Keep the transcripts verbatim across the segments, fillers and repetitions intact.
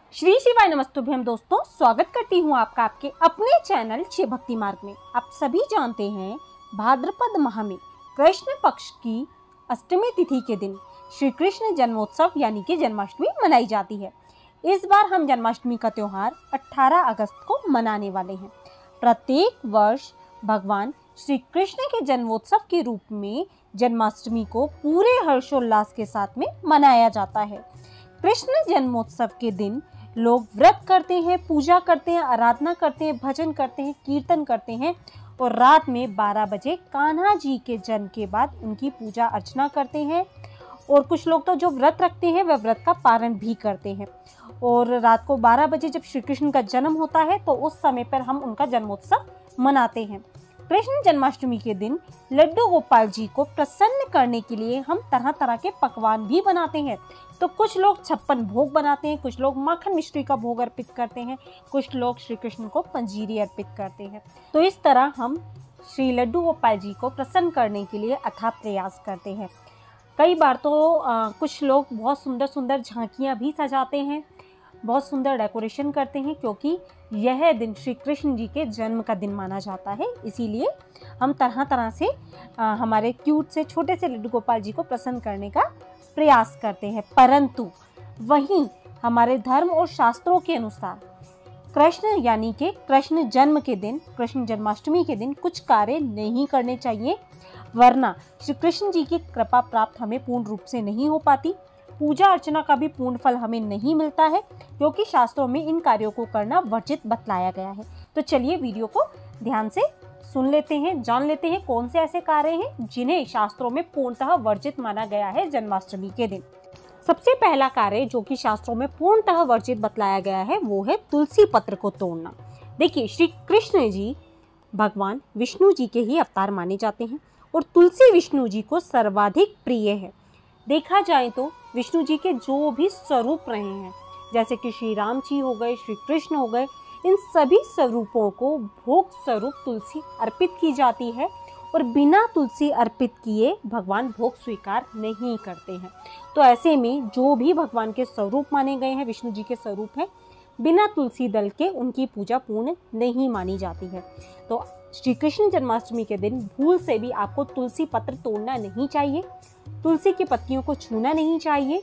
श्री शिवाय नमस्तुभ्यम दोस्तों, स्वागत करती हूँ आपका आपके अपने चैनल शिव भक्ति मार्ग में। आप सभी जानते हैं भाद्रपद माह में कृष्ण पक्ष की अष्टमी तिथि के दिन श्री कृष्ण जन्मोत्सव यानी कि जन्माष्टमी मनाई जाती है। इस बार हम जन्माष्टमी का त्योहार अठारह अगस्त को मनाने वाले हैं। प्रत्येक वर्ष भगवान श्री कृष्ण के जन्मोत्सव के रूप में जन्माष्टमी को पूरे हर्षोल्लास के साथ में मनाया जाता है। कृष्ण जन्मोत्सव के दिन लोग व्रत करते हैं, पूजा करते हैं, आराधना करते हैं, भजन करते हैं, कीर्तन करते हैं और रात में बारह बजे कान्हा जी के जन्म के बाद उनकी पूजा अर्चना करते हैं। और कुछ लोग तो जो व्रत रखते हैं वह व्रत का पारण भी करते हैं। और रात को बारह बजे जब श्री कृष्ण का जन्म होता है तो उस समय पर हम उनका जन्मोत्सव मनाते हैं। कृष्ण जन्माष्टमी के दिन लड्डू गोपाल जी को प्रसन्न करने के लिए हम तरह तरह के पकवान भी बनाते हैं। तो कुछ लोग छप्पन भोग बनाते हैं, कुछ लोग माखन मिश्री का भोग अर्पित करते हैं, कुछ लोग श्री कृष्ण को पंजीरी अर्पित करते हैं। तो इस तरह हम श्री लड्डू गोपाल जी को प्रसन्न करने के लिए अथाह प्रयास करते हैं। कई बार तो आ, कुछ लोग बहुत सुंदर सुंदर झांकियाँ भी सजाते हैं, बहुत सुंदर डेकोरेशन करते हैं, क्योंकि यह दिन श्री कृष्ण जी के जन्म का दिन माना जाता है। इसीलिए हम तरह तरह से आ, हमारे क्यूट से छोटे से लड्डू गोपाल जी को प्रसन्न करने का प्रयास करते हैं। परंतु वहीं हमारे धर्म और शास्त्रों के अनुसार कृष्ण यानी कि कृष्ण जन्म के दिन, कृष्ण जन्माष्टमी के दिन कुछ कार्य नहीं करने चाहिए, वरना श्री कृष्ण जी की कृपा प्राप्त हमें पूर्ण रूप से नहीं हो पाती। पूजा अर्चना का भी पूर्ण फल हमें नहीं मिलता है, क्योंकि शास्त्रों में इन कार्यों को करना वर्जित बतलाया गया है। तो चलिए वीडियो को ध्यान से सुन लेते हैं, जान लेते हैं कौन से ऐसे कार्य हैं जिन्हें शास्त्रों में पूर्णतः वर्जित माना गया है जन्माष्टमी के दिन। सबसे पहला कार्य जो कि शास्त्रों में पूर्णतः वर्जित बतलाया गया है वो है तुलसी पत्र को तोड़ना। देखिए, श्री कृष्ण जी भगवान विष्णु जी के ही अवतार माने जाते हैं और तुलसी विष्णु जी को सर्वाधिक प्रिय है। देखा जाए तो विष्णु जी के जो भी स्वरूप रहे हैं, जैसे कि श्री राम जी हो गए, श्री कृष्ण हो गए, इन सभी स्वरूपों को भोग स्वरूप तुलसी अर्पित की जाती है और बिना तुलसी अर्पित किए भगवान भोग स्वीकार नहीं करते हैं। तो ऐसे में जो भी भगवान के स्वरूप माने गए हैं, विष्णु जी के स्वरूप हैं, बिना तुलसी दल के उनकी पूजा पूर्ण नहीं मानी जाती है। तो श्री कृष्ण जन्माष्टमी के दिन भूल से भी आपको तुलसी पत्र तोड़ना नहीं चाहिए, तुलसी की पत्तियों को छूना नहीं चाहिए।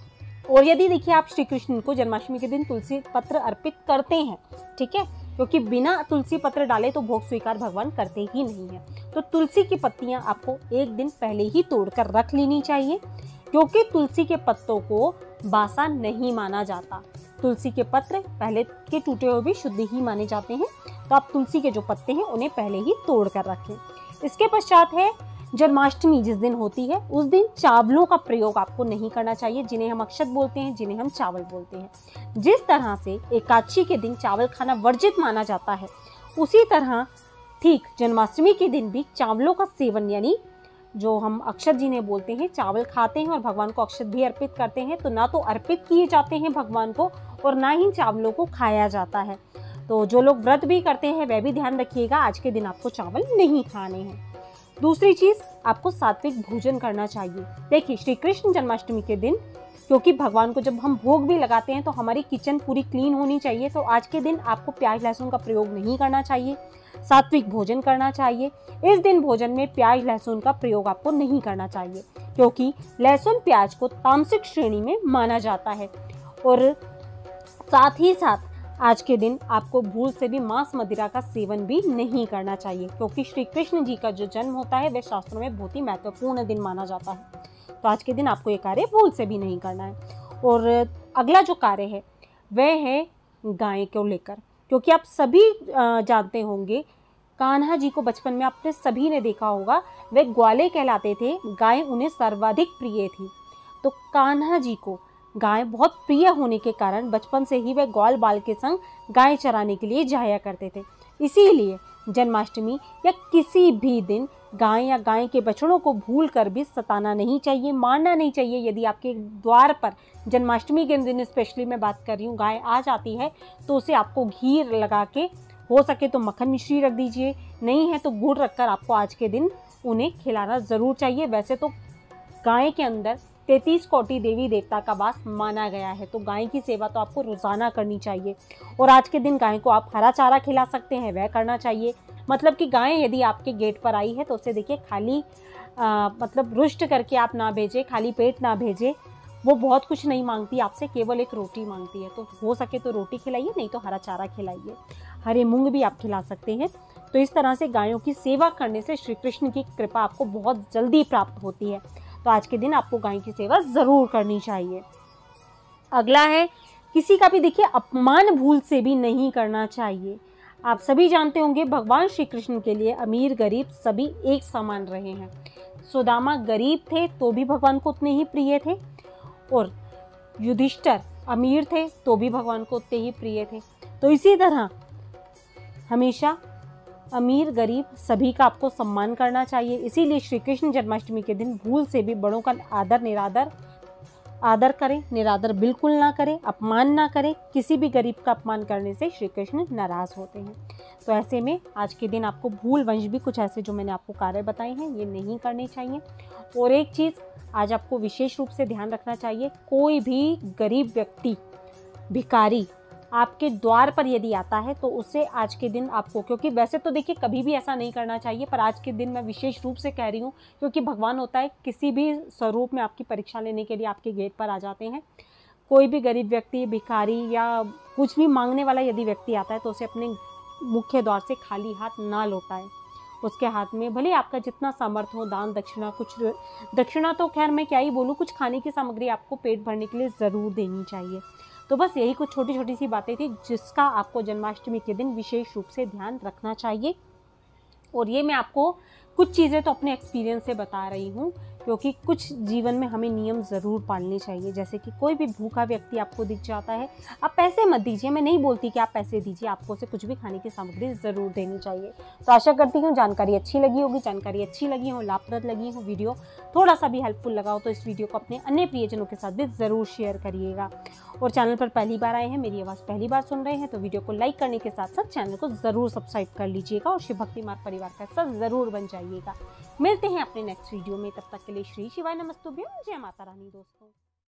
और यदि देखिए आप श्री कृष्ण को जन्माष्टमी के दिन तुलसी पत्र अर्पित करते हैं, ठीक है, क्योंकि बिना तुलसी पत्र डाले तो भोग स्वीकार भगवान करते ही नहीं है। तो तुलसी की पत्तियां आपको एक दिन पहले ही तोड़कर रख लेनी चाहिए, क्योंकि तुलसी के पत्तों को बासा नहीं माना जाता। तुलसी के पत्र पहले के टूटे हुए भी शुद्ध ही माने जाते हैं। तो आप तुलसी के जो पत्ते हैं उन्हें पहले ही तोड़ कर रखें। इसके पश्चात है जन्माष्टमी जिस दिन होती है उस दिन चावलों का प्रयोग आपको नहीं करना चाहिए, जिन्हें हम अक्षत बोलते हैं, जिन्हें हम चावल बोलते हैं। जिस तरह से एकादशी के दिन चावल खाना वर्जित माना जाता है, उसी तरह ठीक जन्माष्टमी के दिन भी चावलों का सेवन, यानी जो हम अक्षत जिन्हें बोलते हैं, चावल खाते हैं और भगवान को अक्षत भी अर्पित करते हैं। तो ना तो अर्पित किए जाते हैं भगवान को और ना ही चावलों को खाया जाता है। तो जो लोग व्रत भी करते हैं वह भी ध्यान रखिएगा, आज के दिन आपको चावल नहीं खाने हैं। दूसरी चीज, आपको सात्विक भोजन करना चाहिए। देखिए, श्री कृष्ण जन्माष्टमी के दिन क्योंकि भगवान को जब हम भोग भी लगाते हैं तो हमारी किचन पूरी क्लीन होनी चाहिए। तो आज के दिन आपको प्याज लहसुन का प्रयोग नहीं करना चाहिए, सात्विक भोजन करना चाहिए। इस दिन भोजन में प्याज लहसुन का प्रयोग आपको नहीं करना चाहिए, क्योंकि लहसुन प्याज को तामसिक श्रेणी में माना जाता है। और साथ ही साथ आज के दिन आपको भूल से भी मांस मदिरा का सेवन भी नहीं करना चाहिए, क्योंकि श्री कृष्ण जी का जो जन्म होता है वह शास्त्रों में बहुत ही महत्वपूर्ण दिन माना जाता है। तो आज के दिन आपको ये कार्य भूल से भी नहीं करना है। और अगला जो कार्य है वह है गाय को लेकर, क्योंकि आप सभी जानते होंगे कान्हा जी को बचपन में आपने सभी ने देखा होगा, वे ग्वाले कहलाते थे, गाय उन्हें सर्वाधिक प्रिय थी। तो कान्हा जी को गाय बहुत प्रिय होने के कारण बचपन से ही वे ग्वाल बाल के संग गाय चराने के लिए जाया करते थे। इसीलिए जन्माष्टमी या किसी भी दिन गाय या गाय के बछड़ों को भूल कर भी सताना नहीं चाहिए, मारना नहीं चाहिए। यदि आपके द्वार पर जन्माष्टमी के दिन स्पेशली मैं बात कर रही हूँ, गाय आ जाती है तो उसे आपको घी लगा के, हो सके तो मक्खन मिश्री रख दीजिए, नहीं है तो गुड़ रखकर आपको आज के दिन उन्हें खिलाना ज़रूर चाहिए। वैसे तो गाय के अंदर तैंतीस कोटि देवी देवता का वास माना गया है। तो गाय की सेवा तो आपको रोजाना करनी चाहिए। और आज के दिन गाय को आप हरा चारा खिला सकते हैं, वह करना चाहिए। मतलब कि गाय यदि आपके गेट पर आई है तो उसे देखिए खाली आ, मतलब रुष्ट करके आप ना भेजें, खाली पेट ना भेजें। वो बहुत कुछ नहीं मांगती आपसे, केवल एक रोटी मांगती है। तो हो सके तो रोटी खिलाइए, नहीं तो हरा चारा खिलाइए। हरे मूंग भी आप खिला सकते हैं। तो इस तरह से गायों की सेवा करने से श्री कृष्ण की कृपा आपको बहुत जल्दी प्राप्त होती है। तो आज के दिन आपको गाय की सेवा जरूर करनी चाहिए। अगला है, किसी का भी देखिए अपमान भूल से भी नहीं करना चाहिए। आप सभी जानते होंगे भगवान श्री कृष्ण के लिए अमीर गरीब सभी एक समान रहे हैं। सुदामा गरीब थे तो भी भगवान को उतने ही प्रिय थे, और युधिष्ठिर अमीर थे तो भी भगवान को उतने ही प्रिय थे। तो इसी तरह हमेशा अमीर गरीब सभी का आपको सम्मान करना चाहिए। इसीलिए श्री कृष्ण जन्माष्टमी के दिन भूल से भी बड़ों का आदर निरादर आदर करें, निरादर बिल्कुल ना करें, अपमान ना करें। किसी भी गरीब का अपमान करने से श्री कृष्ण नाराज होते हैं। तो ऐसे में आज के दिन आपको भूल वंश भी कुछ ऐसे जो मैंने आपको कार्य बताए हैं ये नहीं करने चाहिए। और एक चीज़ आज आपको विशेष रूप से ध्यान रखना चाहिए, कोई भी गरीब व्यक्ति भिखारी आपके द्वार पर यदि आता है तो उसे आज के दिन आपको, क्योंकि वैसे तो देखिए कभी भी ऐसा नहीं करना चाहिए, पर आज के दिन मैं विशेष रूप से कह रही हूँ क्योंकि भगवान होता है किसी भी स्वरूप में आपकी परीक्षा लेने के लिए आपके गेट पर आ जाते हैं। कोई भी गरीब व्यक्ति, भिखारी या कुछ भी मांगने वाला यदि व्यक्ति आता है तो उसे अपने मुख्य द्वार से खाली हाथ ना लौटाए। उसके हाथ में भले आपका जितना सामर्थ्य हो, दान दक्षिणा, कुछ दक्षिणा तो खैर मैं क्या ही बोलूँ, कुछ खाने की सामग्री आपको पेट भरने के लिए ज़रूर देनी चाहिए। तो बस यही कुछ छोटी छोटी सी बातें थी जिसका आपको जन्माष्टमी के दिन विशेष रूप से ध्यान रखना चाहिए। और ये मैं आपको कुछ चीज़ें तो अपने एक्सपीरियंस से बता रही हूँ, क्योंकि कुछ जीवन में हमें नियम ज़रूर पालने चाहिए। जैसे कि कोई भी भूखा व्यक्ति आपको दिख जाता है, आप पैसे मत दीजिए। मैं नहीं बोलती कि आप पैसे दीजिए, आपको उसे कुछ भी खाने की सामग्री ज़रूर देनी चाहिए। तो आशा करती हूँ जानकारी अच्छी लगी होगी। जानकारी अच्छी लगी हो, लाभप्रद लगी हो, वीडियो थोड़ा सा भी हेल्पफुल लगा हो तो इस वीडियो को अपने अन्य प्रियजनों के साथ भी ज़रूर शेयर करिएगा। और चैनल पर पहली बार आए हैं, मेरी आवाज़ पहली बार सुन रहे हैं तो वीडियो को लाइक करने के साथ साथ चैनल को ज़रूर सब्सक्राइब कर लीजिएगा और शिव भक्ति मार्ग परिवार का हिस्सा ज़रूर बन जाइएगा। मिलते हैं अपने नेक्स्ट वीडियो में, तब तक के लिए श्री शिवाय नमस्तुभ्यं, जय माता रानी दोस्तों।